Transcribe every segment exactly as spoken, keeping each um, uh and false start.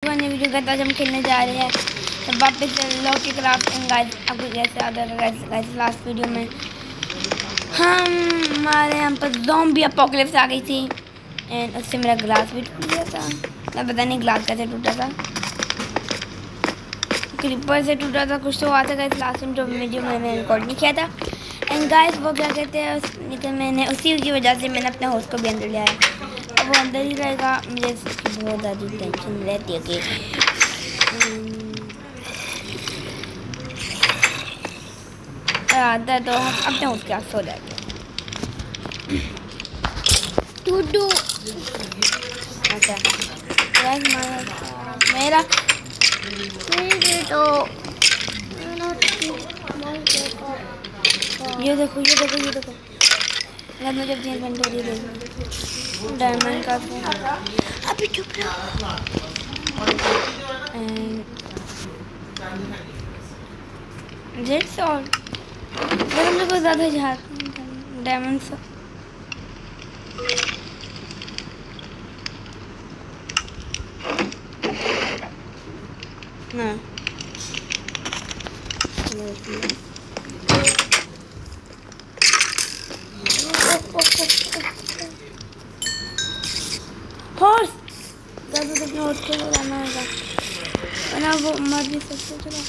To अन्य video का। आज हम खेलने जा रहे हैं तो वापस लॉकी क्राफ्ट एंड गाइस। आपको जैसे याद है गाइस लास्ट वीडियो में हम हमारे यहाँ पर ज़ॉम्बी अपोकलिप्स आ गई थी एंड उससे मेरा ग्लास भी टूट गया था। मैं पता नहीं ग्लास कैसे टूटा था, क्रीपर से टूटा था, कुछ तो हुआ था गाइस लास्ट टाइम जो वीडियो मैंने रिकॉर्ड नहीं किया था। एंड गाइस वो क्या कहते हैं तो मैंने उसी की वजह से मैंने अपने होस्ट को भी अंदर लिया है। अब वो अंदर ही रहेगा, मुझे इसकी बहुत ज़्यादा टेंशन रहती है कि आता है तो हम अपने होस्ट के साथ सो जाएंगे। टूडू अच्छा गाइस मेरा मेरे तो ये देखो ये देखो ये देखो अगर मुझे अपनी इन्वेंटरी देखो डायमंड का अभी चुप रहो। जेट्स और अगर हम लोग को ज़्यादा जहाँ डायमंड से ना हॉर्स ज़्यादा तो अपने हॉर्स को बुलाना होगा वरना वो मर भी सकते। चलो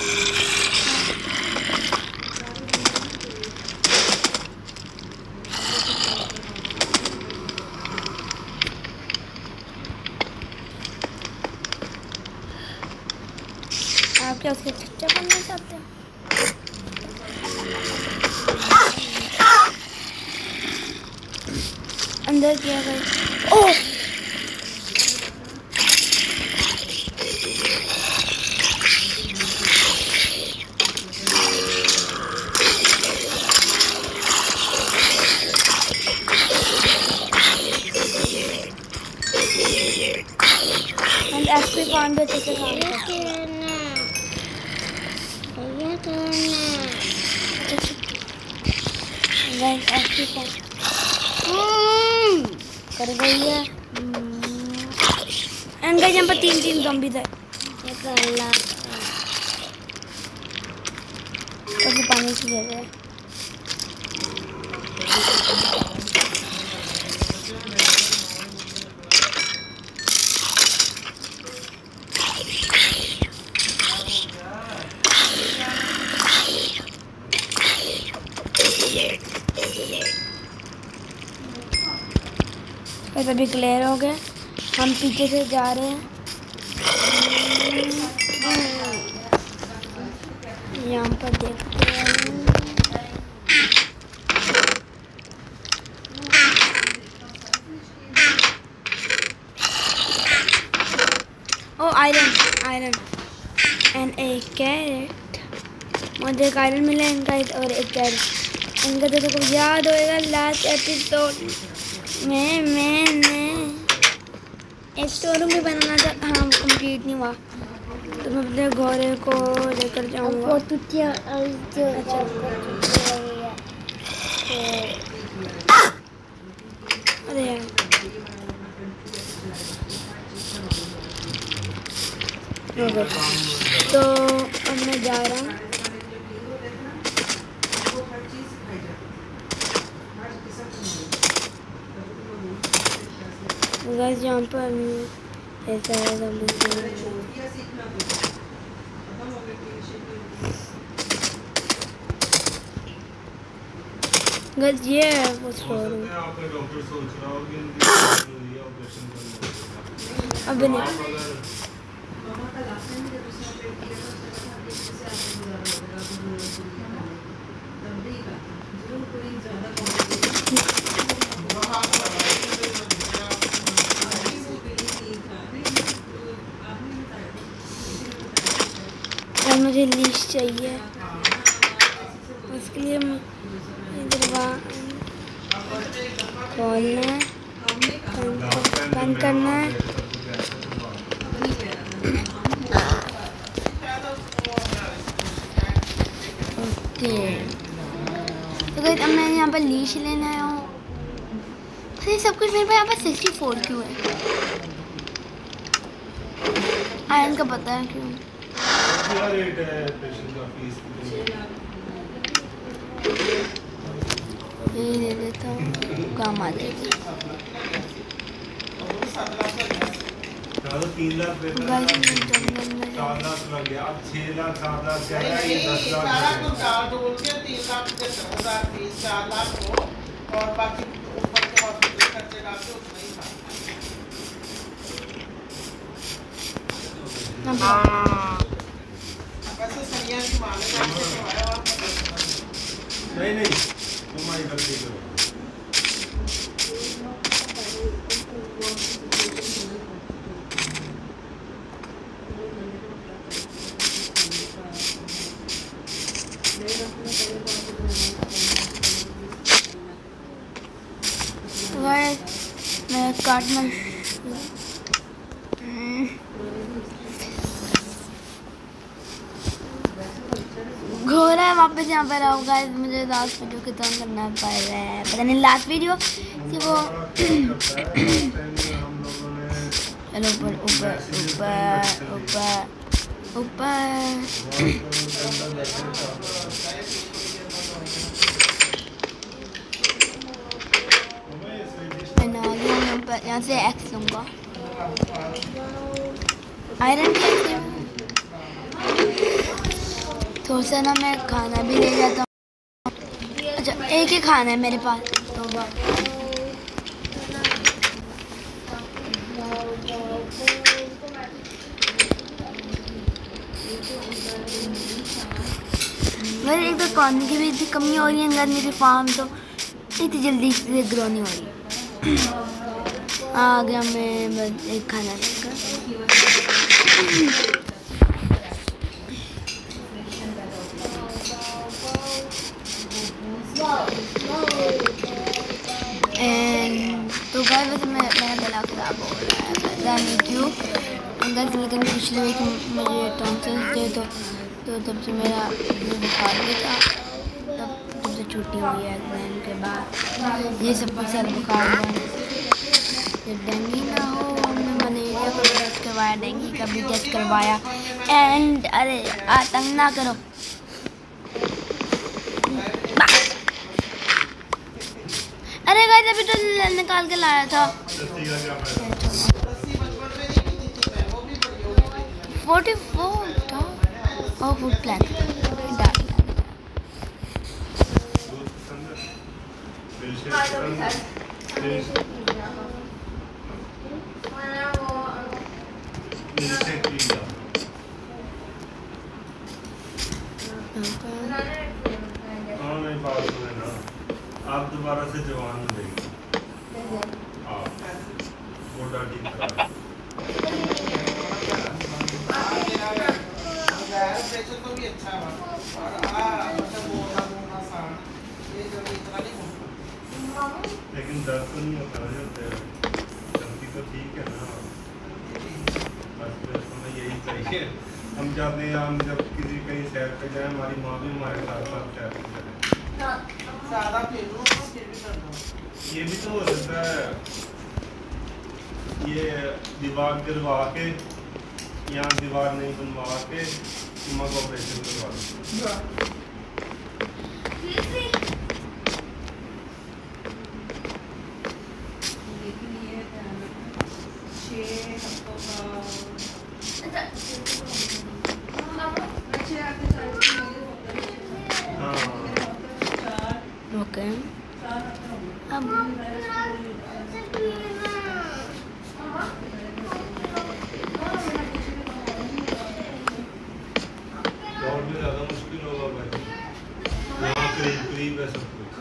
आप क्या उसके चच्चा बनना चाहते हैं? अंदर किया गया ओह एंड एक्चुअली फाउंड अच्छे से काम करते हैं। गाइस एक्चुअली फाउंड कर गई है एंड गाइस यहाँ पर तीन तीन ज़ॉम्बी थे। अल्लाह कैसे पानी से दे रहे हैं। बस अभी क्लियर हो गए, हम पीछे से जा रहे हैं। यहाँ पर देखते हैं ओ आयरन आयरन एंड एक कैरेट। मुझे एक आयरन मिला इनका और एक कैरेट। इनका तो सबको याद होएगा लास्ट एपिसोड में मैंने एक स्टोर रूम भी बनाना था। हाँ कंप्लीट नहीं हुआ तो मैं अपने घोड़े को लेकर जाऊँगा। अरे यार तो अब मैं जा रहा हूँ। गाइस यहाँ पर ऐसा है गाइस ये है वो स्टोर अब नहीं मुझे लीश चाहिए उसके लिए दरवाज़ा खोलना है, बंद करना है। ओके तो गाइस अब मैं यहाँ पर लीश लेने आया हूँ। अरे सब कुछ मेरे पास यहाँ पर सिक्सटी फोर क्यों है? आयरन का पता है क्यों क्या रेट है पेशेंट का फीस? ये दे देता हूँ, काम आ जाएगी। चलो तीन लाख गाइस मैं जंगल में चार लाख लग गया, अब छह लाख सात लाख क्या है, ये दस लाख तो चार बोल के तीन लाख के हजार फीस चार लाख हो और बाकी ऊपर के हॉस्पिटल खर्चे डाल के उतना ही था। वैसे सनिया की माने से करवाया और नहीं नहीं तुम्हारी गलती करो। मैं काटना घोड़ा है वापस यहाँ पर आओ गाइस। मुझे लास्ट वीडियो खत्म करना पड़ रहा है, पता नहीं लास्ट वीडियो कि वो चलो ऊपर ऊपर ऊपर ऊपर ऊपर यहाँ से एक्स लूँगा। आयरन कैसे थोड़ा सा ना मैं खाना भी ले जाता हूँ। अच्छा एक ही खाना है मेरे पास तो मेरे एक तो पानी की भी इतनी कमी हो रही है अंदर मेरी फार्म तो इतनी जल्दी से ग्रो नहीं हो रही। आ गया मैं एक खाना लेकर। एंड तो गाइस वैसे मैं मेरा गला खराब हो रहा है, पता नहीं क्यों अंदर से, लेकिन पिछले वीक मुझे टॉन्सिल्स थे तो तो तब से मेरा बुखार भी था, तब तब से छुट्टी हुई है एग्जाम के बाद। ये सब सर बुखार हुआ, जब डेंगू ना हो हमने मलेरिया का भी टेस्ट करवाया, डेंगू का भी टेस्ट करवाया। एंड अरे आतंक ना करो, अरे गाइस अभी तो निकाल के लाया था। फोर्टी फोर था और फूड प्लान आप दोबारा से जवान हो जाएंगे। आप मोटा ठीक करा प्रेशर तो भी अच्छा है और आ मतलब वो ना वो ना सान ये जो इतना नहीं होता, लेकिन दर्द तो नहीं होता है। जल्दी तो ठीक है ना, बस हमें यही चाहिए। हम जाते हैं, हम जब किसी कहीं सैर पे जाए, हमारी माँ भी हमारे साथ साथ सैर पे चले। ज़्यादा फिर लो फिर भी कर दो, ये भी तो हो सकता है। ये दीवार गिरवा के यहाँ दीवार नहीं बनवा के माँ को ऑपरेशन करवा दो। ओके अब और भी ज़्यादा मुश्किल होगा भाई, यहाँ करीब करीब है सब कुछ।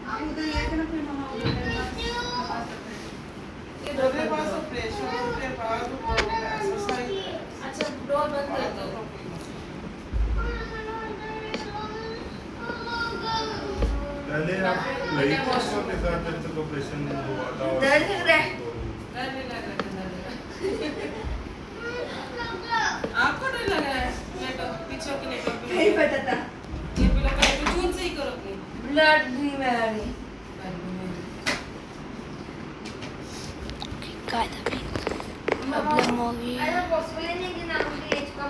मेरे पास ऑपरेशन के बाद एक्सरसाइज अच्छा डोर बंद कर दो। पहले आप लड़ी के साथ जब तक ऑपरेशन हुआ था दर्द लग रहा है, दर्द लग रहा है आपको डर लग रहा है? लेटो पीछे के लेटो, नहीं पता था ये पहले पहले तो जून से ही करो अपनी ब्लड नहीं में आ रही कायदा भी प्रॉब्लम होगी। अरे पॉसिबल नहीं कि ना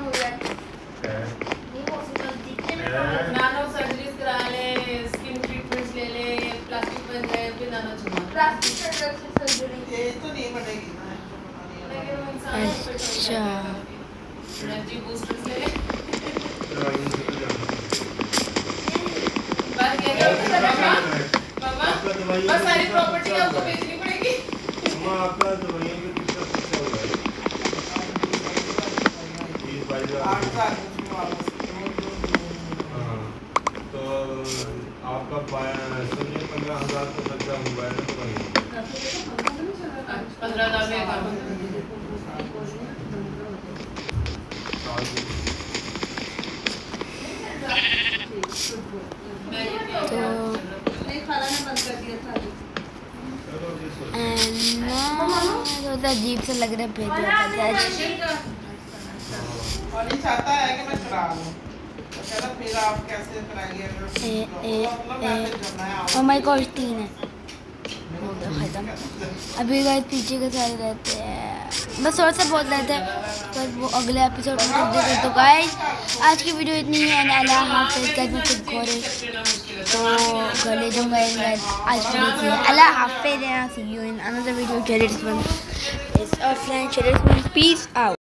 हो जाए नहीं पॉसिबल दिखने में नानो सर्जरीज करा ले, स्किन ट्रीटमेंट्स ले ले, प्लास्टिक बन जाए फिर नानो छुपा प्लास्टिक सर्जरी ये तो नहीं बनेगी ना, लेकिन वो इंसान अच्छा एनर्जी बूस्टर्स ले ले। दवाइयों से तो जाना बात क्या है बाबा बस सारी प्रॉपर्टी आपको बेचनी पड़ेगी। माँ आपका दवाइयों में कितना खर्चा होगा? बीस बाईस हजार हाँ तो आपका समझिए पंद्रह हजार तो खर्चा हुआ है ना दवाइयों में। पंद्रह लाख में काम तो नहीं खाना ने बंद कर दिया था। तो अजीब सा लग रहा है पेट में और नहीं चाहता है कि मैं करा लूं, तो कहता फिर आप कैसे कराएंगे? ए ए ए ओ माय गॉड तीन है हो गया खत्म। अभी गाइस पीछे के सारे रहते हैं बस और सब बहुत रहते हैं पर वो अगले एपिसोड में कर देते। तो गाइस आज की वीडियो इतनी है। अल्लाह हाफिज़ गाइस। मैं खुद गोरे तो गले दूंगा गाइस आज की वीडियो। अल्लाह हाफिज़ and see you in another video. Challenge one is our friend challenge one peace out.